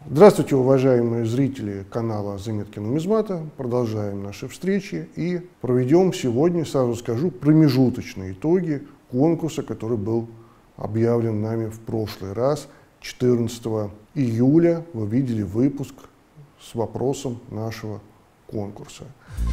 Здравствуйте, уважаемые зрители канала «Заметки нумизмата». Продолжаем наши встречи и проведем сегодня, сразу скажу, промежуточные итоги конкурса, который был объявлен нами в прошлый раз. 14 июля вы видели выпуск с вопросом нашего конкурса.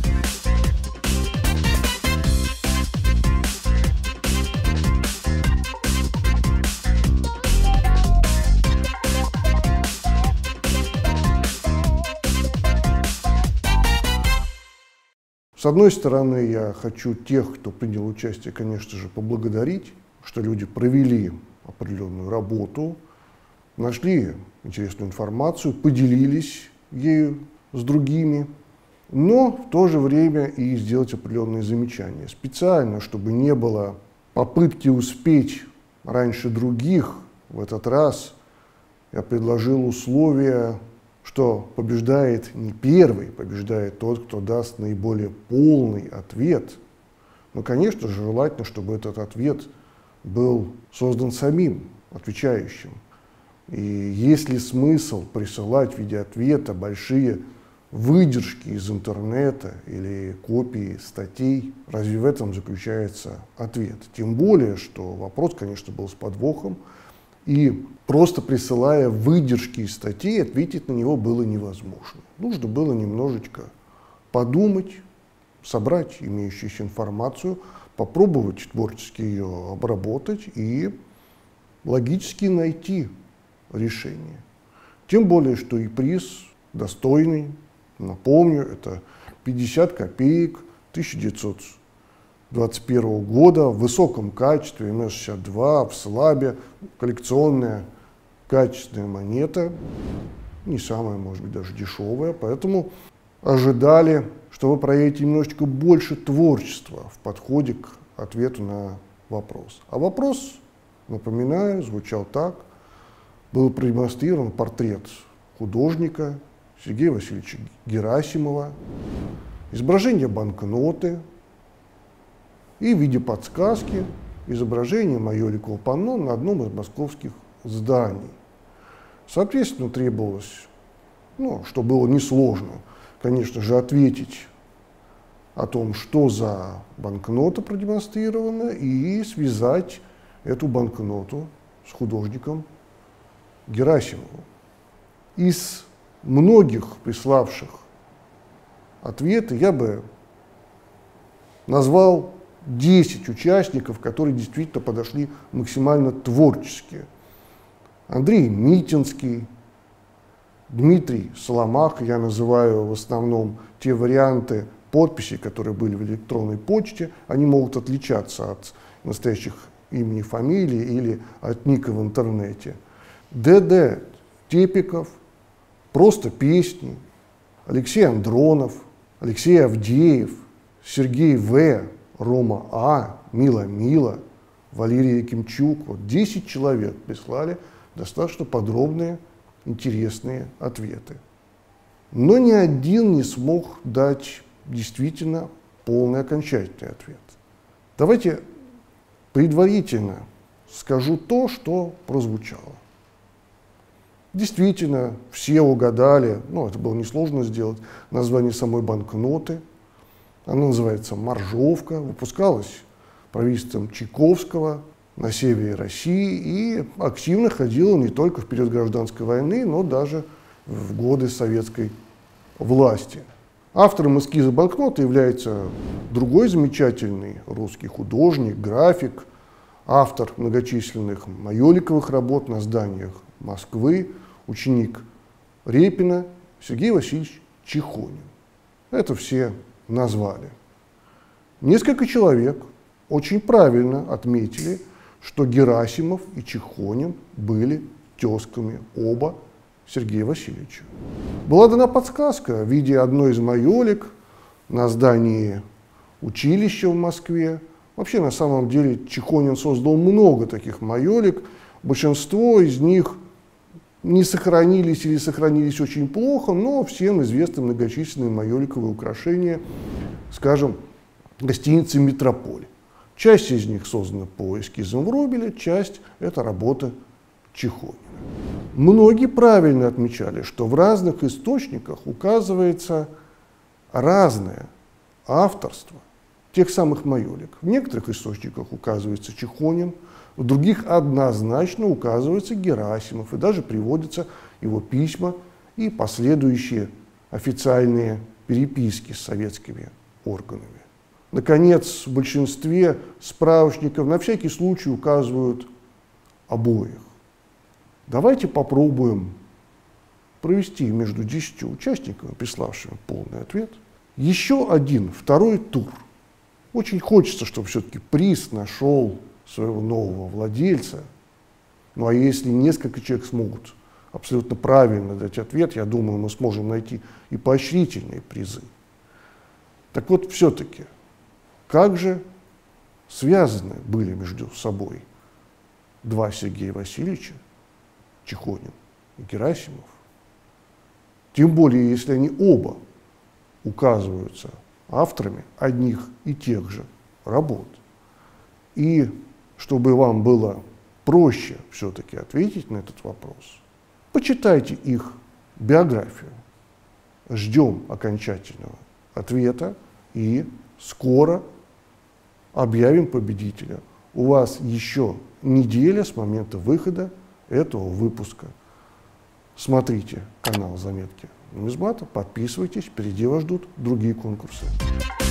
С одной стороны, я хочу тех, кто принял участие, конечно же, поблагодарить, что люди провели определенную работу, нашли интересную информацию, поделились ею с другими, но в то же время и сделать определенные замечания. Специально, чтобы не было попытки успеть раньше других, в этот раз я предложил условия, что побеждает не первый, побеждает тот, кто даст наиболее полный ответ. Но, конечно же, желательно, чтобы этот ответ был создан самим отвечающим. И есть ли смысл присылать в виде ответа большие выдержки из интернета или копии статей? Разве в этом заключается ответ? Тем более, что вопрос, конечно, был с подвохом. И просто присылая выдержки из статей, ответить на него было невозможно. Нужно было немножечко подумать, собрать имеющуюся информацию, попробовать творчески ее обработать и логически найти решение. Тем более, что и приз достойный. Напомню, это 50 копеек 1921 года в высоком качестве, МС-62, в слабе, коллекционная качественная монета, не самая, может быть, даже дешевая, поэтому ожидали, что вы проявите немножечко больше творчества в подходе к ответу на вопрос. А вопрос, напоминаю, звучал так: был продемонстрирован портрет художника Сергея Васильевича Герасимова, изображение банкноты, и в виде подсказки изображение майоликового панно на одном из московских зданий. Соответственно, требовалось, что было несложно, конечно же, ответить о том, что за банкнота продемонстрирована, и связать эту банкноту с художником Герасимовым. Из многих приславших ответы я бы назвал 10 участников, которые действительно подошли максимально творчески. Андрей Митинский, Дмитрий Соломах, я называю в основном те варианты подписей, которые были в электронной почте, они могут отличаться от настоящих имени, фамилий или от ника в интернете. ДД Тепиков, просто песни, Алексей Андронов, Алексей Авдеев, Сергей В., Рома А., Мила, Валерия Якимчук. Вот 10 человек прислали достаточно подробные, интересные ответы. Но ни один не смог дать действительно полный окончательный ответ. Давайте предварительно скажу то, что прозвучало. Действительно, все угадали, это было несложно сделать, название самой банкноты. Она называется «Моржовка», выпускалась правительством Чайковского на севере России и активно ходила не только в период гражданской войны, но даже в годы советской власти. Автором эскиза банкноты является другой замечательный русский художник, график, автор многочисленных майоликовых работ на зданиях Москвы, ученик Репина Сергей Васильевич Чихонин. Это все назвали. Несколько человек очень правильно отметили, что Герасимов и Чихонин были тезками оба Сергея Васильевича. Была дана подсказка в виде одной из майолик на здании училища в Москве. Вообще, на самом деле, Чихонин создал много таких майолик. Большинство из них не сохранились или сохранились очень плохо, но всем известны многочисленные майоликовые украшения, скажем, гостиницы «Метрополь». Часть из них создана по эскизам Врубеля, часть – это работа Чихонина. Многие правильно отмечали, что в разных источниках указывается разное авторство тех самых майолик. В некоторых источниках указывается Чехонин, в других однозначно указывается Герасимов, и даже приводятся его письма и последующие официальные переписки с советскими органами. Наконец, в большинстве справочников на всякий случай указывают обоих. Давайте попробуем провести между 10 участниками, приславшими полный ответ, еще один, второй тур. Очень хочется, чтобы все-таки приз нашел своего нового владельца. Ну а если несколько человек смогут абсолютно правильно дать ответ, я думаю, мы сможем найти и поощрительные призы. Так вот, все-таки, как же связаны были между собой два Сергея Васильевича, Чехонин и Герасимов? Тем более, если они оба указываются авторами одних и тех же работ. И чтобы вам было проще все-таки ответить на этот вопрос, почитайте их биографию. Ждем окончательного ответа и скоро объявим победителя. У вас еще неделя с момента выхода этого выпуска. Смотрите канал «Заметки нумизмата», подписывайтесь, впереди вас ждут другие конкурсы.